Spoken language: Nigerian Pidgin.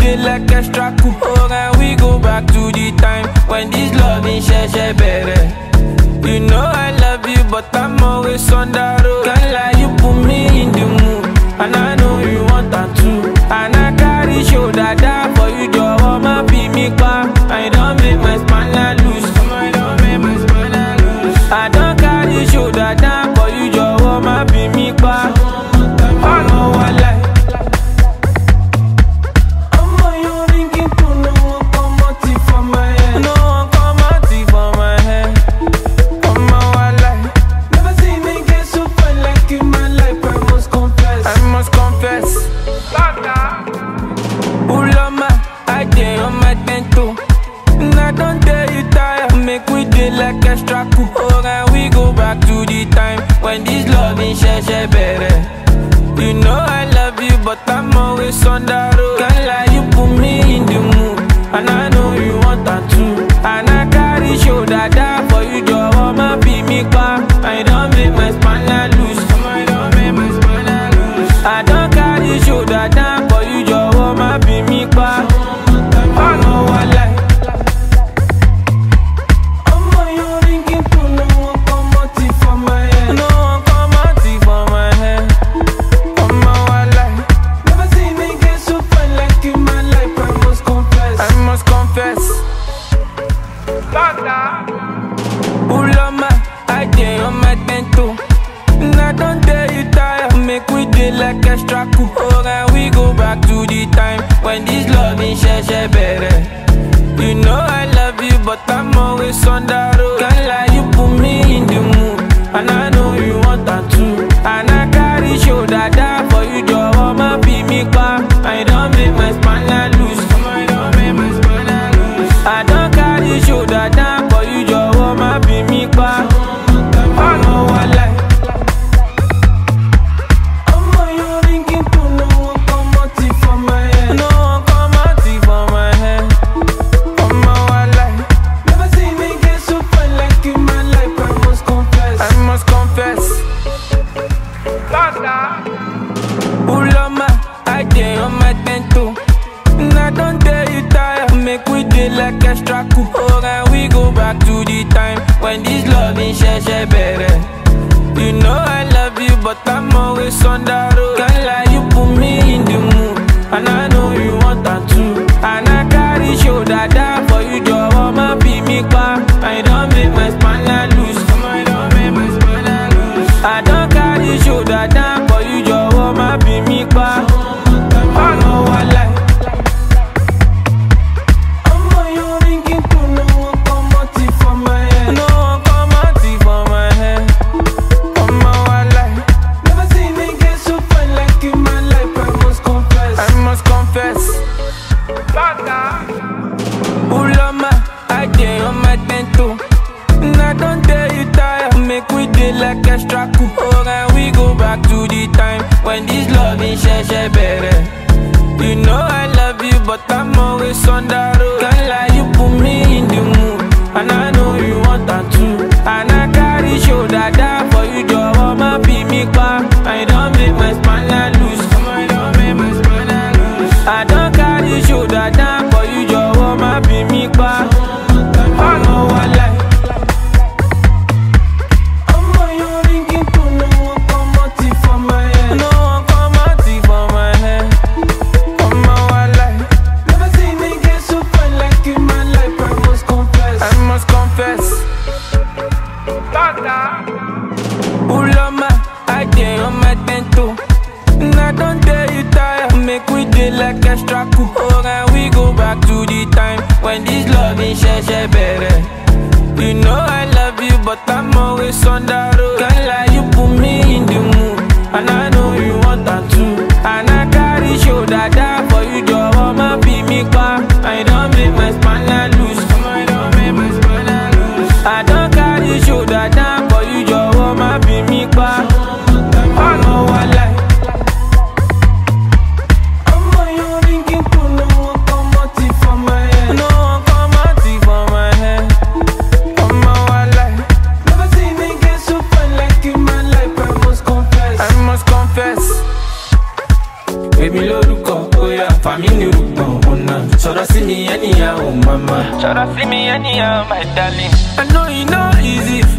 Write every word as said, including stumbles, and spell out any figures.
dey like extra cool. Oh, and we go back to the time when this love in share share better. You know I love you, but I'm always on the road. Can't lie, you put me in the mood, and I know you want that too. And I carry shoulder down for you, Joe. My be me pa. I don't make my spine loose. I don't make my spine loose. I don't carry shoulder down for you, Joe. My be me pa. I know I like. Like extra cool. Oh, and we go back to the time when this love in share share better. You know I love you, but I'm always on the road. Can't lie, you put me in the mood, and I know you want that too. And I carry shoulder down for you, Joe. My be me pa. I don't make my spine loose. I don't make my spine loose. I don't carry shoulder down for you, Joe. My be me pa. I know I like. Like extra cool. Oh, and we go back to the time when this love in share share better. You know I love you, but I'm always on the road. Can't lie, you put me in the mood, and I know you want that too. And I carry shoulder down for you, Joe. My be me pa. I don't make my spine loose. I don't make my spine loose. I don't carry shoulder down for you, Joe. My be me pa. I know I like. Like extra cool. Oh, and we go back to the time when this love in share share better. You know I love you, but I'm always on the road. Can't lie, you put me in the mood, and I know you want that too. And I carry shoulder down for you, Joe. My be me pa. I don't make my spine loose. I don't make my spine loose. I don't carry shoulder down for you, Joe. My be me pa. I know I like. Like extra cool. Oh, and we go back to the time when this love in share share better. You know I love you, but I'm always on the road. Can't lie, you put me in the mood, and I know you want that too. And I carry shoulder down for you, Joe. My be me pa. I don't make my spine loose. I don't make my spine loose. I don't carry shoulder down for you, Joe. My be me pa. I know I like. Like extra cool. Oh, and we go back to the time when this love in share share better. You know I love you, but I'm always on the road. Can't lie, you put me in the mood, and I know you want that too. And I carry shoulder down for you, Joe. My be me pa. I don't make my spine loose. I don't make my spine loose. I don't carry shoulder down for you, Joe. My be me pa. I know I like. Baby, look, oh yeah, family, look, oh no. anyhow. So don't see me anyhow, mama. So don't see me anyhow, my darling. I know you know easy.